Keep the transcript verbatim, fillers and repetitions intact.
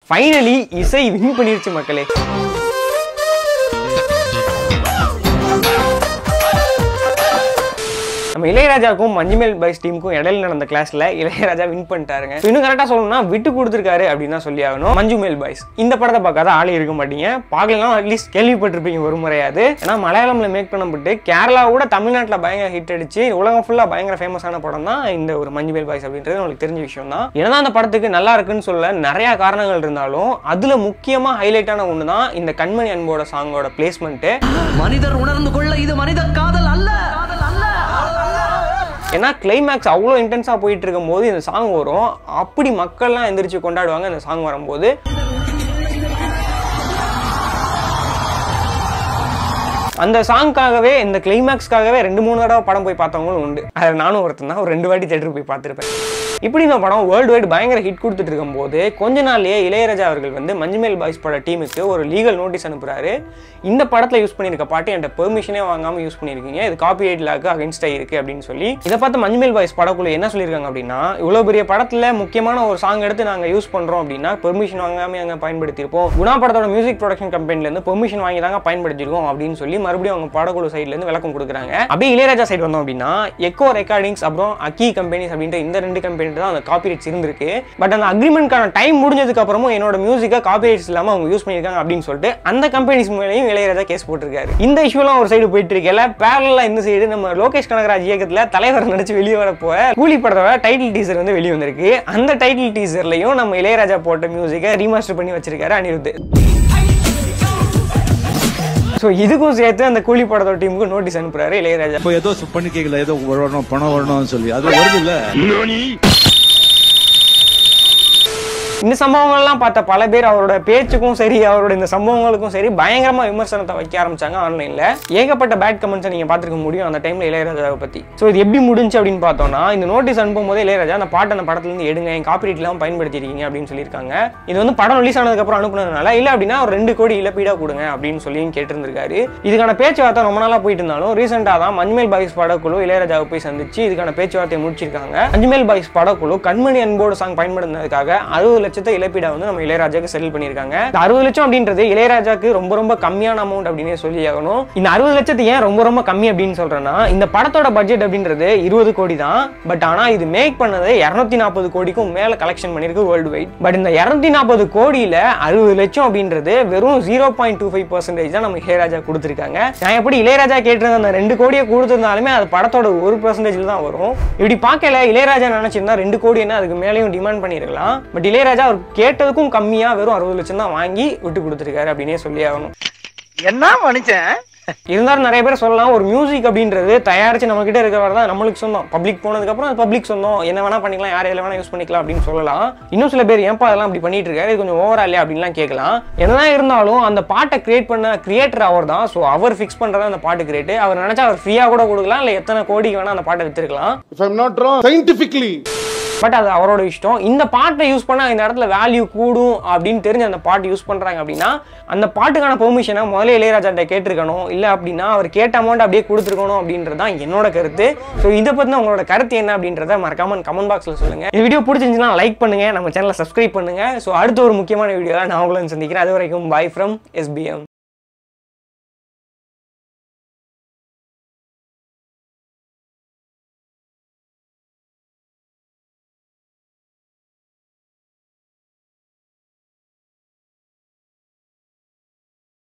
Finally இசை win பண்ணிருச்சு மக்களே. நம்ம இளையராஜாவுக்கும் மஞ்சுமேல் பாய்ஸ் டீமுக்கும் இடையில நடந்த கிளாஸ்ல இளையராஜா வின் பண்ணிட்டாருங்க. இன்னும் கரெக்டா சொல்லணும்னா விட்டு கொடுத்துருக்காரு அப்படின்னு தான் சொல்லி ஆகணும். மஞ்சுமேல் பாய்ஸ் இந்த படத்தை பார்க்காத ஆளே இருக்க மாட்டீங்க. பார்க்கலாம் அட்லீஸ்ட் கேள்விப்பட்டிருப்பீங்க ஒரு முறையாது. ஏன்னா மலையாளம்ல மேக் பண்ணப்பட்டு கேரளாவோட தமிழ்நாட்டில் பயங்கர ஹிட் அடிச்சு உலகம் ஃபுல்லா பயங்கர ஃபேமஸான படம் தான் இந்த ஒரு மஞ்சுமேல் பாய்ஸ் அப்படின்றது உங்களுக்கு தெரிஞ்ச விஷயம் தான். ஏன்னா அந்த படத்துக்கு நல்லா இருக்குன்னு சொல்ல நிறைய காரணங்கள் இருந்தாலும் அதுல முக்கியமா ஹைலைட்டான ஒன்று தான் இந்த கண்மணி அன்போட சாங்கோட பிளேஸ்மெண்ட். மனிதர் உணர்ந்து கொள்ள இது மனித காதல் அல்ல. ஏன்னா கிளைமேக்ஸ் அவ்வளோ இன்டென்ஸாக போயிட்டு இருக்கும் போது இந்த சாங் வரும். அப்படி மக்கள்லாம் எந்திரிச்சு கொண்டாடுவாங்க இந்த சாங் வரும்போது. அந்த சாங்காகவே இந்த கிளைமேக்ஸ்க்காகவே ரெண்டு மூணு தடவை படம் போய் பார்த்தவங்களும் உண்டு. அதில் நானும் ஒருத்தன் தான் ஒரு ரெண்டு வாட்டி தேட்டருக்கு போய் பார்த்துருப்பேன். இப்படி இந்த படம் வேர்ல்டு வைட் பயங்கர ஹிட் கொடுத்துட்டு இருக்கும் போது கொஞ்ச நாள்லயே இளையராஜா அவர்கள் வந்து மஞ்சுமேல் பாய்ஸ் பட டீமுக்கு ஒரு லீகல் நோட்டீஸ் அனுப்புறாரு. இந்த படத்துல யூஸ் பண்ணிருக்க பாட்டு என்கிட்ட பெர்மிஷனே வாங்காம யூஸ் பண்ணிருக்கீங்க, இது காப்பிரைட் லாக்கு அகைன்ஸ்டா இருக்கு அப்படின்னு சொல்லி. இதை பார்த்து மஞ்சுமேல் பாய்ஸ் படக்குள்ள என்ன சொல்லியிருக்காங்க அப்படின்னா, இவ்வளவு பெரிய படத்துல முக்கியமான ஒரு சாங் எடுத்து நாங்க யூஸ் பண்றோம் அப்படின்னா பெர்மிஷன் வாங்காம நாங்க பயன்படுத்தியிருப்போம். குணா படத்தோட மியூசிக் ப்ரொடக்ஷன் கம்பெனில இருந்து பெர்மிஷன் வாங்கி தாங்க பயன்படுத்திருக்கோம் அப்படின்னு சொல்லி மறுபடியும் அவங்க படக்குழு சைட்ல இருந்து விளக்கம் கொடுக்குறாங்க. அப்படியே இளையராஜா சைடு வந்தோம் அப்படின்னா எக்கோ ரெக்கார்டிங்ஸ் அப்புறம் அக்கி கம்பெனிஸ் அப்படின்ற இந்த ரெண்டு கம்பெனி தான் அந்த காப்பிரைட்ஸ் இருந்திருக்கு. பட் அந்த அக்ரிமெண்ட்கான டைம் முடிஞ்சதுக்கு அப்புறமும் என்னோட மியூசிக்கை காப்பிரைட்ஸ் இல்லாம அவங்க யூஸ் பண்ணிருக்காங்க அப்படின்னு சொல்லிட்டு அந்த கம்பெனிஸ் மேலேயும் இளையராஜா கேஸ் போட்டிருக்காரு. இந்த இஷ்யூலாம் ஒரு சைடு போயிட்டு இருக்கல, பேரலா இந்த சைடு நம்ம லோகேஷ் கனகராஜ் இயக்கத்துல தலைவர் நடிச்சு வெளியே வர போற கூலி படத்தோட டைட்டில் டீசர் வந்து வெளியே வந்திருக்கு. அந்த டைட்டில் டீசர்லயும் நம்ம இளையராஜா போட்ட மியூசிக்கை ரீமாஸ்டர் பண்ணி வச்சிருக்காரு அனிருத். சோ இதுக்கும் சேர்த்து அந்த கூலி படத்தோட டீமுக்கு நோட்டீஸ் அனுப்புறாரு இளையராஜா. இப்போ ஏதோ பண்ணி கேட்கல, ஏதோ வரணும் பணம் வரணும்னு சொல்லி அது வருது இல்ல. இந்த சம்பவங்கள்லாம் பார்த்த பல பேர் அவரோட பேச்சுக்கும் சரி அவரோட இந்த சம்பவங்களுக்கும் சரி பயங்கரமா விமர்சனத்தை வைக்க ஆரம்பிச்சாங்க ஆன்லைன்ல. ஏகப்பட்ட பேட் கமெண்ட்ஸ் நீங்க பார்த்துருக்க முடியும் அந்த டைம்ல இளையராஜாவை பத்தி. சோ இது எப்படி முடிஞ்சு அப்படின்னு பார்த்தோம்னா, இந்த நோட்டீஸ் அனுப்பும் போதே இளையராஜா அந்த பாட்டு அந்த படத்துல இருந்து எடுங்க, என் காப்பிரைட் எல்லாம் பயன்படுத்திருக்கீங்க அப்படின்னு சொல்லியிருக்காங்க. இது வந்து படம் ரிலீஸ் ஆனதுக்கு அப்புறம் அனுப்புனதுனால இல்ல அப்படின்னா ஒரு ரெண்டு கோடி இழப்பீடா கொடுங்க அப்படின்னு சொல்லி கேட்டிருந்திருக்காரு. இதுக்கான பேச்சுவார்த்தை ரொம்ப நாளா போயிட்டு இருந்தாலும் ரீசெண்டா தான் மஞ்சுமேல் பாய்ஸ் படக்குழு இளையராஜாவை போய் சந்திச்சு இதுக்கான பேச்சுவார்த்தையை முடிச்சிருக்காங்க. மஞ்சுமேல் பாய்ஸ் படக்குழு கண்மணி அன்போடு சாங் பயன்படுத்தினதுக்காக அறுபது லட்சத்தை இழப்பீடா வந்து நம்ம இளையராஜாக்கு செட்டில் பண்ணிருக்காங்க. அறுபது லட்சம் அப்படின்றது இளையராஜாக்கு ரொம்ப ரொம்ப கம்மியான அமௌண்ட் அப்படினே சொல்லி ஆகணும். இந்த அறுபது லட்சத்தை ஏன் ரொம்ப ரொம்ப கம்மி அப்படின்னு சொல்றேன்னா, இந்த படத்தோட பட்ஜெட் அப்படின்றது இருபது கோடி தான். பட் ஆனா இது மேக் பண்ணது இருநூத்தி நாற்பது கோடிக்கும் மேல கலெக்ஷன் பண்ணிருக்கு வேர்ல்டு வைட். பட் இந்த இருநூத்தி நாற்பது கோடியில அறுபது லட்சம் அப்படின்றது வெறும் zero point two five percentage தான் நம்ம இளையராஜா கொடுத்திருக்காங்க. நான் எப்படி இளையராஜா கேட்டிருந்த அந்த ரெண்டு கோடியை கொடுத்திருந்தாலுமே அது படத்தோட ஒரு பர்சன்டேஜ்ல தான் வரும். இப்படி பார்க்கல இளையராஜா நினைச்சிருந்தா ரெண்டு கோடி என்ன அதுக்கு மேலேயும் டிமாண்ட் பண்ணிருக்கலாம். பட் இளையராஜா அவர் கேட்டதுக்கும் கம்மியா வெறும் அறுபது லட்சம் தான் வாங்கி விட்டு கொடுத்திருக்காரு அப்படின்னே சொல்லி ஆகணும். என்ன மனுஷன் இருந்தாலும் நிறைய பேர் சொல்லலாம், ஒரு மியூசிக் அப்படின்றது தயாரிச்சு நம்ம கிட்ட இருக்கிறவரை தான் நம்மளுக்கு சொந்தம். பப்ளிக் போனதுக்கு அப்புறம் அது பப்ளிக் சொந்தம், என்ன வேணா பண்ணிக்கலாம், யார் எல்லாம் வேணா யூஸ் பண்ணிக்கலாம் அப்படின்னு சொல்லலாம். இன்னும் சில பேர் ஏன்பா அதெல்லாம் அப்படி பண்ணிட்டு இருக்காரு, இது கொஞ்சம் ஓவரா இல்லையா அப்படின்லாம் கேட்கலாம். என்னதான் இருந்தாலும் அந்த பாட்டை கிரியேட் பண்ண கிரியேட்டர் அவர் தான். ஸோ அவர் ஃபிக்ஸ் பண்றதா அந்த பாட்டு கிரியேட். அவர் நினைச்சா அவர் ஃப்ரீயா கூட கொடுக்கலாம், இல்லை எத்தனை கோடிக்கு வேணா அந்த பாட்டை வித்துருக்கலாம். பட் அது அவரோட இஷ்டம். இந்த பாட்டை யூஸ் பண்ணா இந்த இடத்துல வேல்யூ கூடும் அப்படின்னு தெரிஞ்சு அந்த பாட்டு யூஸ் பண்றாங்க அப்படின்னா அந்த பாட்டுக்கான பெர்மிஷனை முதல்ல இளையராஜா கேட்டிருக்கணும், இல்ல அப்படின்னா அவர் கேட்ட அமௌண்ட் அப்படியே கொடுத்துருக்கணும் அப்படின்றது தான் என்னோட கருத்து. ஸோ இதை பத்தி உங்களோட கருத்து என்ன அப்படின்றத மறக்காம கமெண்ட் பாக்ஸ்ல சொல்லுங்க. இந்த வீடியோ பிடிச்சிருந்துச்சுன்னா லைக் பண்ணுங்க, நம்ம சேனலை சப்ஸ்கிரைப் பண்ணுங்க. ஸோ அடுத்த ஒரு முக்கியமான வீடியோல நான் உங்களை சந்திக்கிறேன். அது வரைக்கும் bye from S P M.